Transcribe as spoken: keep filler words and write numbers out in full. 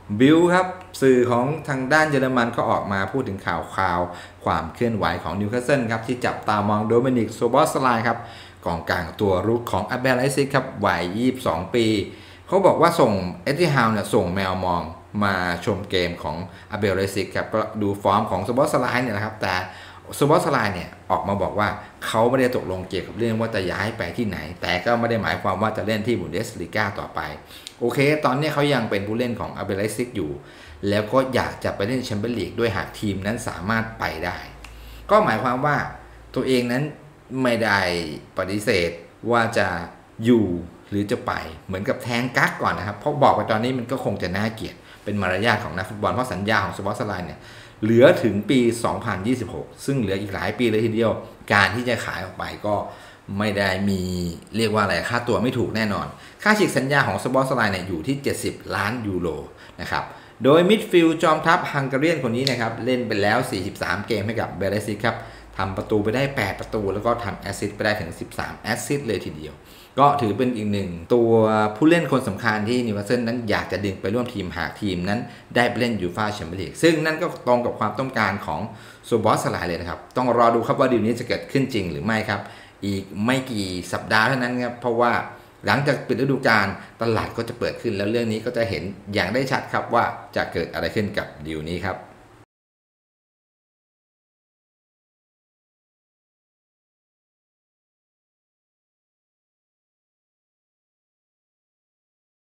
บิลครับสื่อของทางด้านเยอรมันก็ออกมาพูดถึงข่าวข่าวความเคลื่อนไหวของนิวคาสเซิลครับที่จับตามองโดมินิกโซบอสไลน์ครับกองกลางตัวรุกของอาเบลไลซิกครับวัยยี่สิบสองปีเขาบอกว่าส่งเอ็ดดี้ฮาวเนี่ยส่งแมวมองมาชมเกมของอาเบลไลซิกครับก็ดูฟอร์มของโซบอสไลน์เนี่ยนะครับแต่โซบอสไลน์เนี่ยออกมาบอกว่าเขาไม่ได้ตกลงเกี่ยวกับเรื่องว่าจะย้ายไปที่ไหนแต่ก็ไม่ได้หมายความว่าจะเล่นที่บุนเดสลีกาต่อไปโอเคตอนนี้เขายังเป็นผู้เล่นของอาเบลไลซิกอยู่แล้วก็อยากจะไปเล่นแชมเปี้ยนลีกด้วยหากทีมนั้นสามารถไปได้ก็หมายความว่าตัวเองนั้นไม่ได้ปฏิเสธว่าจะอยู่หรือจะไปเหมือนกับแทงกั๊กก่อนนะครับเพราะบอกไปตอนนี้มันก็คงจะน่าเกลียดเป็นมารยาทของนักฟุตบอลเพราะสัญญาของสปอร์ตไลน์เนี่ยเหลือถึงปี สองพันยี่สิบหก ซึ่งเหลืออีกหลายปีเลยทีเดียวการที่จะขายออกไปก็ไม่ได้มีเรียกว่าอะไรค่าตัวไม่ถูกแน่นอนค่าฉีกสัญญาของสปอร์ตไลน์เนี่ยอยู่ที่เจ็ดสิบล้านยูโรนะครับโดยมิดฟิลด์จอมทัพฮังการีนคนนี้นะครับเล่นไปแล้วสี่สิบสามเกมให้กับเบเลซิกครับทำประตูไปได้แปดประตูแล้วก็ทำแอสซิสต์ไปได้ถึงสิบสามแอสซิสต์เลยทีเดียวก็ถือเป็นอีกหนึ่งตัวผู้เล่นคนสำคัญที่นิวคาสเซิลนั้นอยากจะดึงไปร่วมทีมหากทีมนั้นได้ไปเล่นยูฟ่าแชมเปี้ยนลีกซึ่งนั่นก็ตรงกับความต้องการของโซบอสไลน์เลยนะครับต้องรอดูครับว่าดีลนี้จะเกิดขึ้นจริงหรือไม่ครับอีกไม่กี่สัปดาห์เท่านั้นครับเพราะว่าหลังจากปิดฤดูกาลตลาดก็จะเปิดขึ้นแล้วเรื่องนี้ก็จะเห็นอย่างได้ชัดครับว่าจะเกิดอะไรขึ้นกับดีลนี้ครับ